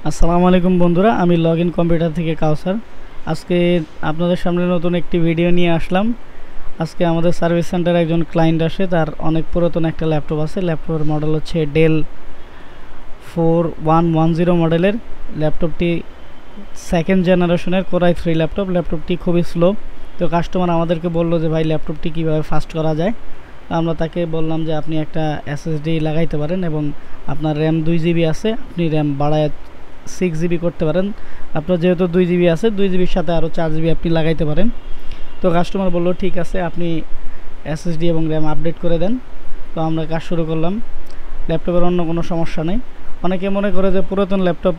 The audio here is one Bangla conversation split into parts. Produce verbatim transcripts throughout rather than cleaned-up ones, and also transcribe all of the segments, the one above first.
আসসালামু আলাইকুম বন্ধুরা, আমি লগ ইন কম্পিউটার থেকে কাউসার। আজকে আপনাদের সামনে নতুন একটি ভিডিও নিয়ে আসলাম। আজকে আমাদের সার্ভিস সেন্টারে একজন ক্লায়েন্ট আসে, তার অনেক পুরাতন একটা ল্যাপটপ আছে। ল্যাপটপের মডেল হচ্ছে Dell four one one zero মডেলের। ল্যাপটপটি সেকেন্ড জেনারেশনের কোরাই থ্রি ল্যাপটপ। ল্যাপটপটি খুবই স্লো। তো কাস্টমার আমাদেরকে বললো যে ভাই ল্যাপটপটি কীভাবে ফাস্ট করা যায়। আমরা তাকে বললাম যে আপনি একটা এসএসডি লাগাইতে পারেন এবং আপনার র্যাম দুই জিবি আছে, আপনি র্যাম বাড়ায় সিক্স জিবি করতে পারেন। আপনার যেহেতু দুই জিবি আছে, দুই জিবির সাথে আরও চার জিবি আপনি লাগাইতে পারেন। তো কাস্টমার বললো ঠিক আছে, আপনি এসএসডি এবং র্যাম আপডেট করে দেন। তো আমরা কাজ শুরু করলাম। ল্যাপটপের অন্য কোনো সমস্যা নেই। অনেকে মনে করে যে পুরাতন ল্যাপটপ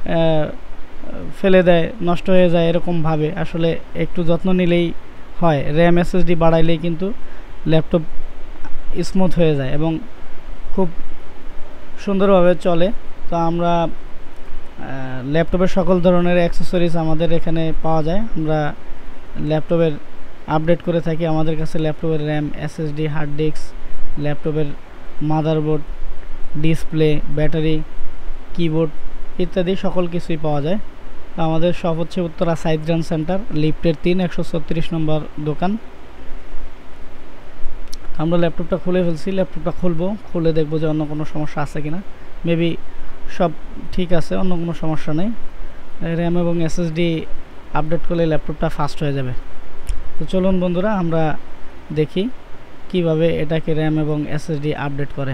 ফেলে দেয়, নষ্ট হয়ে যায়, এরকম ভাবে। আসলে একটু যত্ন নিলেই হয়। র্যাম এসএসডি বাড়াইলেই কিন্তু ল্যাপটপ স্মুথ হয়ে যায় এবং খুব সুন্দরভাবে চলে। তো আমরা ল্যাপটপের সকল ধরনের অ্যাক্সেসরিজ আমাদের এখানে পাওয়া যায়। আমরা ল্যাপটপের আপডেট করে থাকি। আমাদের কাছে ল্যাপটপের র্যাম, এসএসডি, হার্ড ডিস্ক, ল্যাপটপের মাদারবোর্ড, ডিসপ্লে, ব্যাটারি, কিবোর্ড ইত্যাদি সকল কিছুই পাওয়া যায়। আমাদের শপ হচ্ছে উত্তরা সাইদ সেন্টার, লিফটের তিন, একশো ছত্রিশ নম্বর দোকান। আমরা ল্যাপটপটা খুলে ফেলছি। ল্যাপটপটা খুলবো, খুলে দেখবো যে অন্য কোনো সমস্যা আছে কিনা। মেবি সব ঠিক আছে, অন্য কোনো সমস্যা নেই। র্যাম এবং এসএসডি আপডেট করলে ল্যাপটপটা ফাস্ট হয়ে যাবে। তো চলুন বন্ধুরা, আমরা দেখি কিভাবে এটাকে র্যাম এবং এসএসডি আপডেট করে।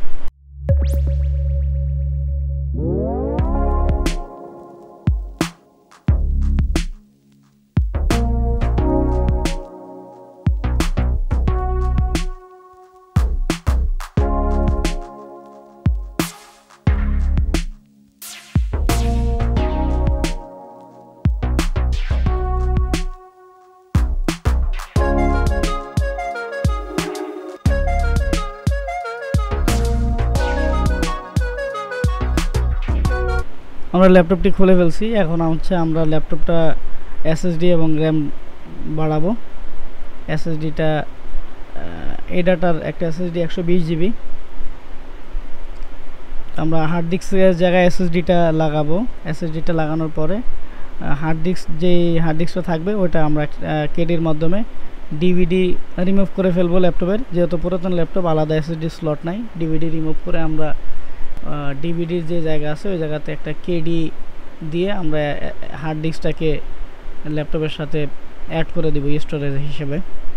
আমরা ল্যাপটপটি খুলে ফেলছি। এখন হচ্ছে আমরা ল্যাপটপটা এসএসডি এবং র্যাম বাড়াবো। এসএসডিটা এই ডাটার একটা এসএসডি একশো বিশ জিবি। আমরা হার্ড ডিস্কের জায়গায় এসএসডিটা লাগাবো। এসএসডিটা লাগানোর পরে হার্ড ডিস্ক যেই হার্ড ডিস্কটা থাকবে ওইটা আমরা কেডির মাধ্যমে ডিভিডি রিমুভ করে ফেলবো ল্যাপটপের। যেহেতু পুরাতন ল্যাপটপ, আলাদা এসএসডি স্লট নাই। ডিভিডি রিমুভ করে আমরা ডিভিডির যে জায়গা আছে ওই জায়গাতে একটা কেডি দিয়ে আমরা হার্ড ডিস্কটাকে ল্যাপটপের সাথে অ্যাড করে দিব স্টোরেজ হিসেবে।